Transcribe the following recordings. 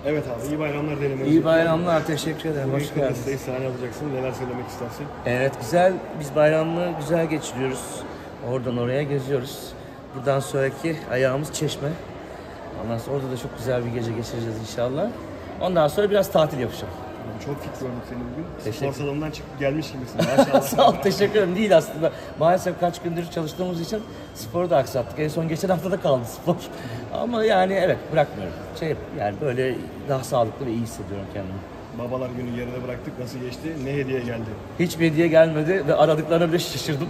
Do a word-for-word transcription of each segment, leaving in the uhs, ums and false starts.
Evet abi, iyi bayramlar dilerim. İyi bayramlar, teşekkür ederim. Bugün Hoş geldiniz. Kıbrıs'tayız, sahne alacaksın. Neler söylemek istersin? Evet, güzel. Biz bayramı güzel geçiriyoruz. Oradan oraya geziyoruz. Buradan sonraki ayağımız Çeşme. Ondan sonra orada da çok güzel bir gece geçireceğiz inşallah. Ondan sonra biraz tatil yapacağım. Çok fit gördük seni bugün. Teşekkür. Spor salonundan çıkıp gelmiş gibisin maşallah. Sağ ol, teşekkür ederim. Değil aslında. Maalesef kaç gündür çalıştığımız için sporu da aksattık. En son geçen hafta da kaldı spor. Ama yani evet, bırakmıyorum. Şey yani böyle daha sağlıklı ve iyi hissediyorum kendimi. Babalar günü geride bıraktık. Nasıl geçti? Ne hediye geldi? Hiçbir hediye gelmedi ve aradıklarına bile şaşırdım.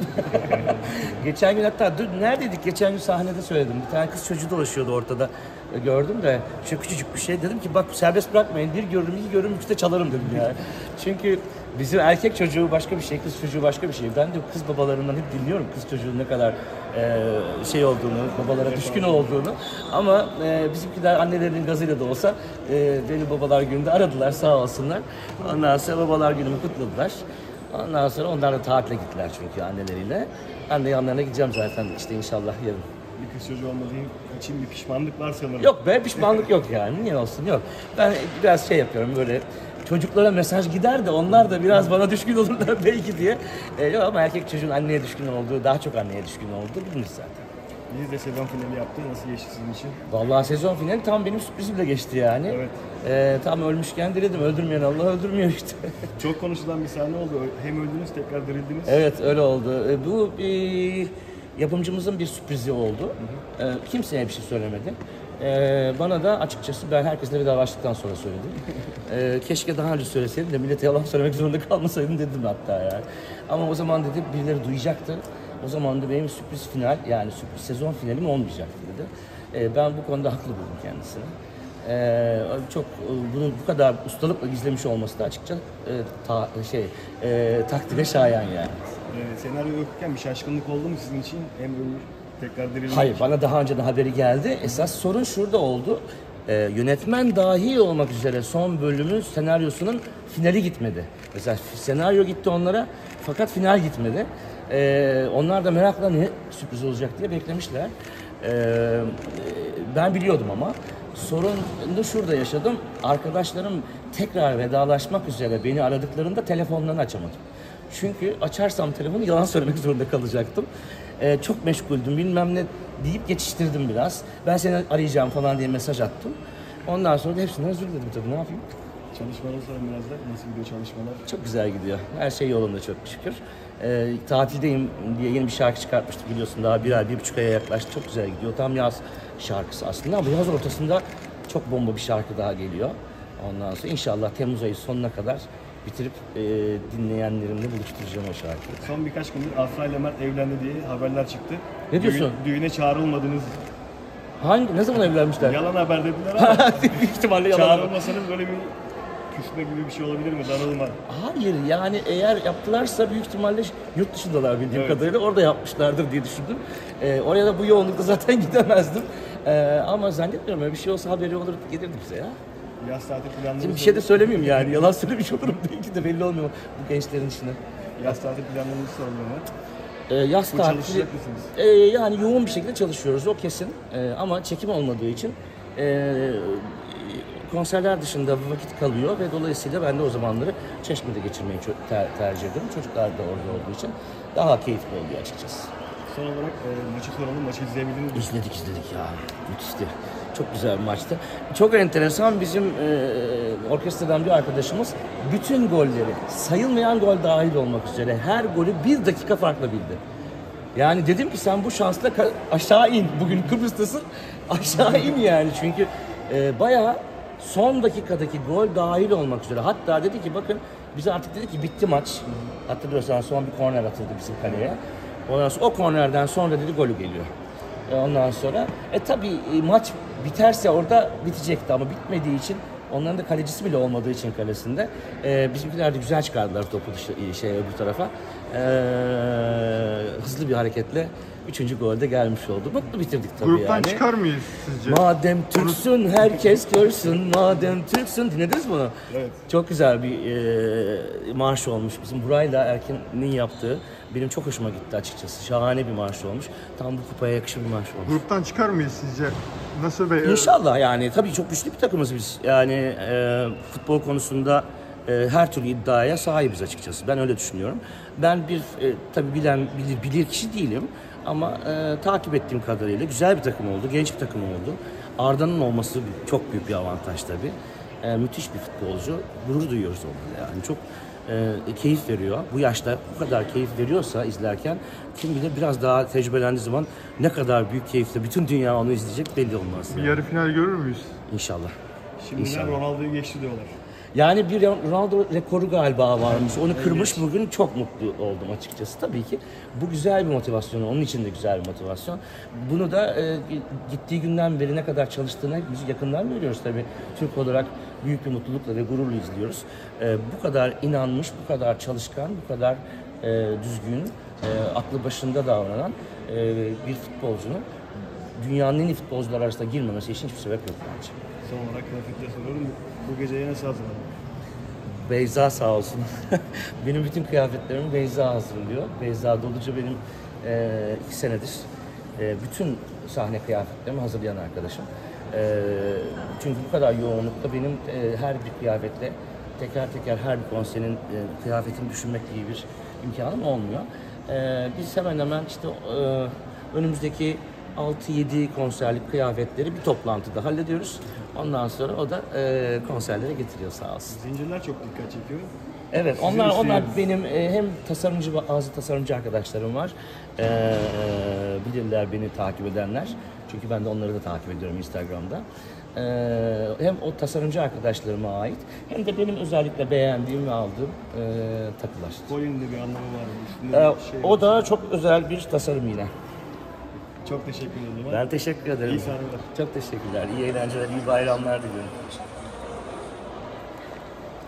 Geçen gün hatta dur neredeydik? Geçen gün sahnede söyledim. Bir tane kız çocuğu dolaşıyordu ortada. E, Gördüm de şu küçücük bir şey. Dedim ki bak serbest bırakmayın. Bir görürüm, iki görürüm, üçte çalarım dedim yani. Çünkü bizim erkek çocuğu başka bir şey, kız çocuğu başka bir şey. Ben de kız babalarından hep dinliyorum kız çocuğunun ne kadar e, şey olduğunu, babalara düşkün olduğunu. Ama e, bizimkiler annelerinin gazıyla da olsa e, beni babalar gününde aradılar sağ olsunlar. Ondan sonra babalar günümü kutladılar. Ondan sonra onlar da tatile gittiler çünkü anneleriyle. Ben de yanlarına gideceğim zaten işte inşallah yarın. Bir kız çocuğu olmadığın için bir pişmanlık var sanırım. Yok be, pişmanlık yok yani. Niye olsun, yok. Ben biraz şey yapıyorum böyle, çocuklara mesaj gider de onlar da biraz bana düşkün olurlar belki diye. E, yok ama erkek çocuğun anneye düşkün olduğu, daha çok anneye düşkün olduğu bilinir zaten. Biz de sezon finali yaptık. Nasıl geçti sizin için? Vallahi sezon finali tam benim sürprizimle geçti yani. Evet. E, tam ölmüşken diledim, öldürmeyen Allah öldürmüyor işte. Çok konuşulan bir sahne oldu. Hem öldünüz, tekrar dirildiniz. Evet, öyle oldu. E, bu bir yapımcımızın bir sürprizi oldu. E, kimseye bir şey söylemedi. E, bana da açıkçası ben herkesle vedalaştıktan sonra söyledim. E, keşke daha önce söyleseydim de millete yalan söylemek zorunda kalmasaydım dedim hatta yani. Ama o zaman dedi birileri duyacaktı. O zaman da benim sürpriz final yani sürpriz sezon finalim olmayacaktı dedi. E, ben bu konuda haklı buldum kendisini. Ee, çok bunu bu kadar ustalıkla gizlemiş olması da açıkça e, ta, şey e, takdire şayan yani. Ee, senaryo okurken bir şaşkınlık oldu mu sizin için? Hem ölür, tekrar dirilmek. Hayır, bana daha önce de haberi geldi. Esas sorun şurada oldu. Ee, yönetmen dahil olmak üzere son bölümün senaryosunun finali gitmedi. Mesela senaryo gitti onlara fakat final gitmedi. Ee, onlar da merakla ne sürpriz olacak diye beklemişler. Ee, ben biliyordum ama sorunu şurada yaşadım. Arkadaşlarım tekrar vedalaşmak üzere beni aradıklarında telefonlarını açamadım. Çünkü açarsam telefonu yalan söylemek zorunda kalacaktım. Ee, çok meşguldüm bilmem ne deyip geçiştirdim biraz. Ben seni arayacağım falan diye mesaj attım. Ondan sonra da hepsinden özür diledim tabii, ne yapayım? Çalışmaları sorun biraz da. Nasıl gidiyor çalışmalar? Çok güzel gidiyor. Her şey yolunda çok şükür. Ee, tatildeyim diye yeni bir şarkı çıkartmıştık biliyorsun. Daha bir ay, bir buçuk aya yaklaştı. Çok güzel gidiyor. Tam yaz şarkısı aslında ama yaz ortasında çok bomba bir şarkı daha geliyor. Ondan sonra inşallah Temmuz ayı sonuna kadar bitirip e, dinleyenlerimle buluşturacağım o şarkıyı. Son birkaç gündür Afra ile Mert evlendi diye haberler çıktı. Ne diyorsun? Düğün, düğüne çağrılmadınız. Hangi, ne zaman evlenmişler? Yalan haber dediler ama Büyük ihtimalle yalan. çağrılmasanız böyle bir küsme gibi bir şey olabilir mi? Darılma. Hayır yani eğer yaptılarsa büyük ihtimalle yurt dışındalar bildiğim Evet. kadarıyla orada yapmışlardır diye düşündüm. Ee, oraya da bu yoğunlukta zaten gidemezdim. Ee, ama zannetmiyorum öyle bir şey olsa haberi olur gelirdi bize ya. Yaz tatil planları Şimdi bir şey de söylemeyeyim yani yalan söylemiş olurum belki de belli olmuyor bu gençlerin içine. Yaz tatil planlarınızı soruluyor mu? Ee, yaz Bu tatili çalışacak mısınız? e, yani yoğun bir şekilde çalışıyoruz o kesin. E, ama çekim olmadığı için e, konserler dışında vakit kalıyor ve dolayısıyla ben de o zamanları Çeşme'de geçirmeyi ço- ter- tercih ediyorum. Çocuklar da orada olduğu için daha keyifli oluyor açıkçası. Son olarak e, maçı soralım. Maçı izleyebildiniz mi? İzledik izledik ya. Müthişti. Çok güzel bir maçtı. Çok enteresan bizim e, orkestradan bir arkadaşımız bütün golleri sayılmayan gol dahil olmak üzere her golü bir dakika farkla bildi. Yani dedim ki sen bu şansla ka- aşağı in. Bugün Kıbrıs'tasın. Aşağı in yani. Çünkü e, bayağı son dakikadaki gol dahil olmak üzere. Hatta dedi ki bakın bize artık dedi ki bitti maç. Hatırlıyorsan son bir korner atıldı bizim kaleye. Ondan sonra o kornerden sonra dedi golü geliyor. E, ondan sonra e tabii e, maç biterse orada bitecekti ama bitmediği için onların da kalecisi bile olmadığı için kalesinde e, bizimkiler de güzel çıkardılar topu dışarı, şey öbür tarafa. Ee, hızlı bir hareketle üçüncü golde gelmiş oldu. Mutlu bitirdik tabii Gruptan yani. çıkar mıyız sizce? Madem Türksün herkes görsün, madem Türksün. Dinlediniz mi bunu? Evet. Çok güzel bir e, marş olmuş. Bizim Buray'la Erkin'in yaptığı. Benim çok hoşuma gitti açıkçası. Şahane bir marş olmuş. Tam bu kupaya yakışır bir marş olmuş. Gruptan çıkar mıyız sizce? Nasıl bir... İnşallah yani. Tabii çok güçlü bir takımız biz. Yani e, futbol konusunda e, her türlü iddiaya sahibiz açıkçası. Ben öyle düşünüyorum. Ben bir e, tabii bilen bilir, bilir kişi değilim. Ama e, takip ettiğim kadarıyla güzel bir takım oldu. Genç bir takım oldu. Arda'nın olması çok büyük bir avantaj tabii. E, müthiş bir futbolcu. Gurur duyuyoruz onunla yani. Çok e, keyif veriyor. Bu yaşta bu kadar keyif veriyorsa izlerken kim bilir biraz daha tecrübelendiği zaman ne kadar büyük keyifle bütün dünya onu izleyecek belli olmaz. Bir Yani. yarı final görür müyüz? İnşallah. Şimdiden İnşallah. Ronaldo'yu geçti diyorlar. Yani bir Ronaldo rekoru galiba varmış. Onu kırmış bugün. Çok mutlu oldum açıkçası. Tabii ki bu güzel bir motivasyon. Onun için de güzel bir motivasyon. Bunu da e, gittiği günden beri ne kadar çalıştığını biz yakından görüyoruz tabii. Türk olarak büyük bir mutlulukla ve gururla izliyoruz. E, bu kadar inanmış, bu kadar çalışkan, bu kadar e, düzgün, e, aklı başında davranan e, bir futbolcunun dünyanın en iyi futbolcular arasında girmemesi için hiçbir sebep yok bence. Son olarak kıyafetle soruyorum. Bu geceye nasıl hazırlandın? Beyza sağ olsun. Benim bütün kıyafetlerimi Beyza hazırlıyor. Beyza Dolucu benim e, iki senedir e, bütün sahne kıyafetlerimi hazırlayan arkadaşım. E, çünkü bu kadar yoğunlukta benim e, her bir kıyafetle teker teker her bir konserin e, kıyafetini düşünmek gibi bir imkanım olmuyor. E, biz hemen hemen işte e, önümüzdeki altı yedi konserlik kıyafetleri bir toplantıda hallediyoruz. Ondan sonra o da e, konserlere getiriyor sağ olsun. Zincirler çok dikkat çekiyor. Evet, Sizin onlar onlar isteğiniz. benim e, hem tasarımcı bazı tasarımcı arkadaşlarım var. E, bilirler beni takip edenler. Çünkü ben de onları da takip ediyorum Instagram'da. E, hem o tasarımcı arkadaşlarıma ait hem de benim özellikle beğendiğim ve aldığım e, takılar. Kolyenin de bir anlamı var. Üstünde E, bir şey o var. da çok özel bir tasarım yine. Çok teşekkür ederim. Ben teşekkür ederim. İyi sahneler. Çok teşekkürler. İyi eğlenceler, iyi bayramlar diliyorum.